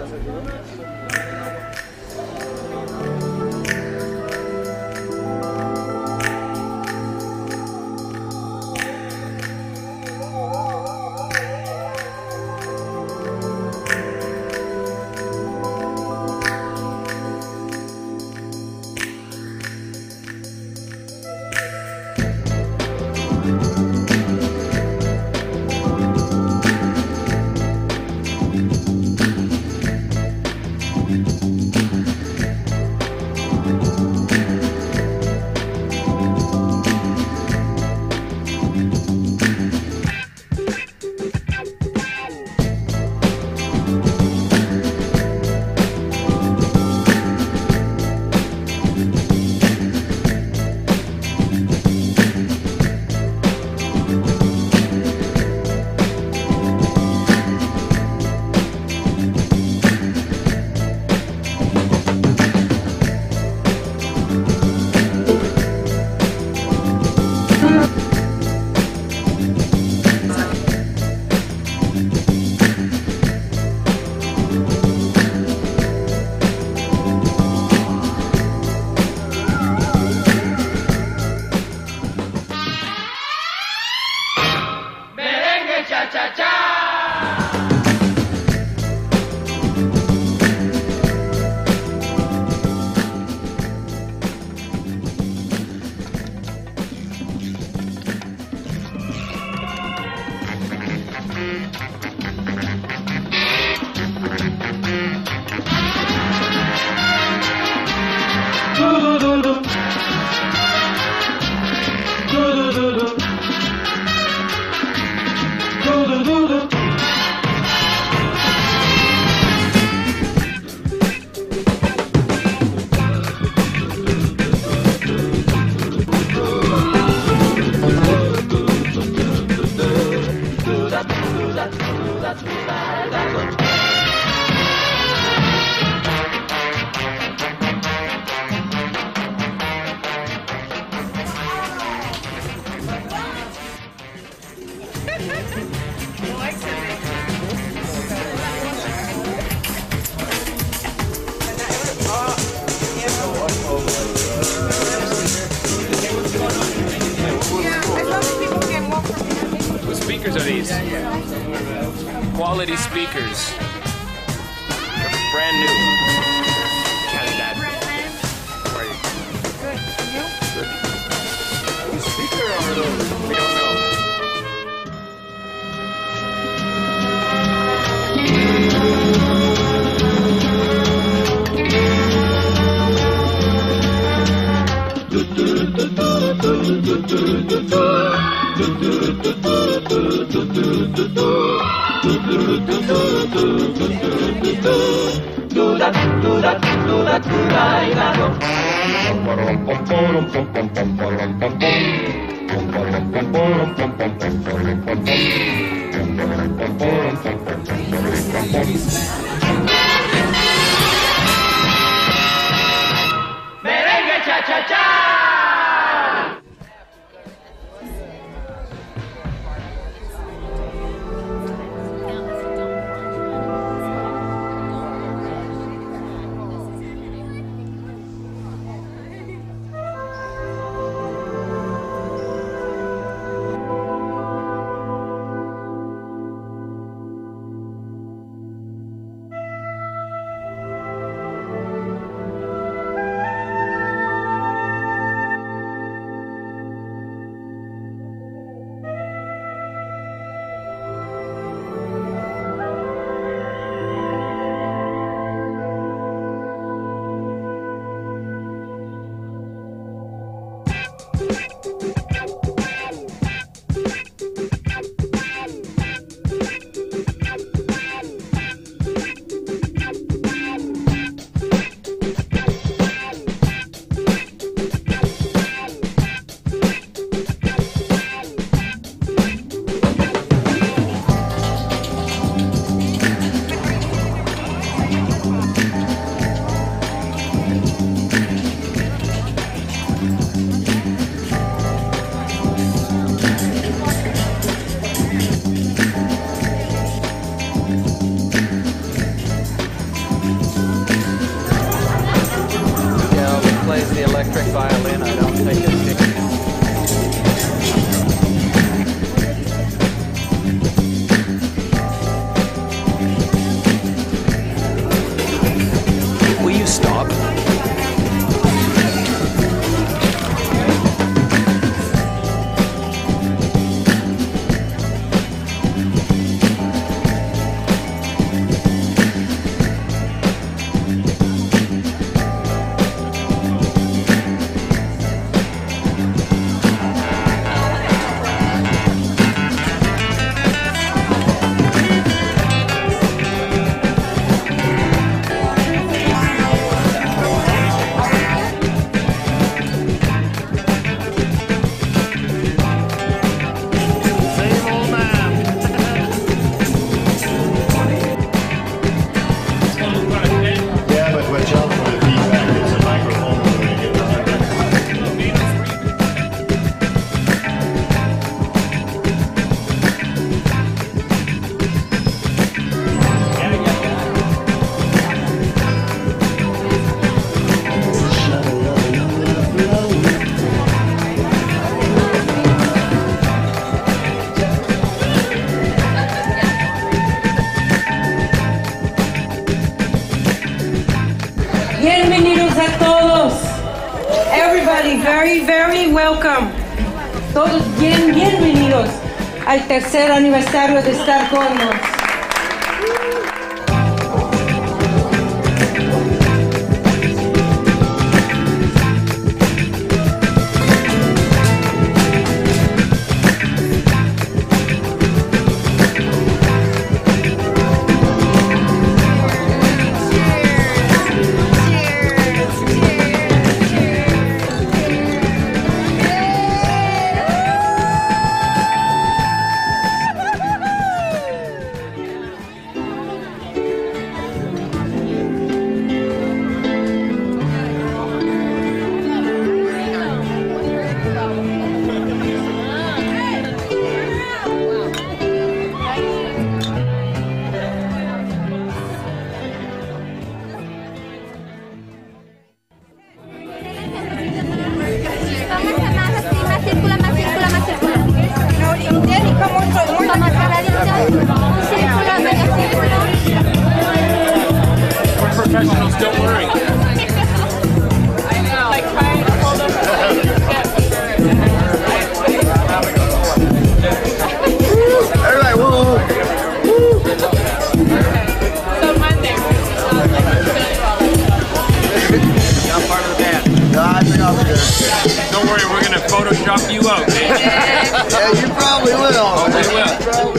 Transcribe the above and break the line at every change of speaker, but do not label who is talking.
Are these quality speakers? They're brand new. Canada. How are you?
Good. And you?
Good. Whose speaker are those? We don't know.
Merengue cha-cha-cha.
electric violin. I don't take a ticket. Will you stop?
Bienvenidos a todos. Everybody, very, very welcome. Todos bienvenidos al tercer aniversario de Star Condos.
Professionals, don't worry. I know. Like trying to hold up
Everybody, whoa.
So Monday. Not part of the band.
No, I think I'll be there.
Don't worry, we're gonna Photoshop you out, man.
Yeah, you probably will.
Oh, we will.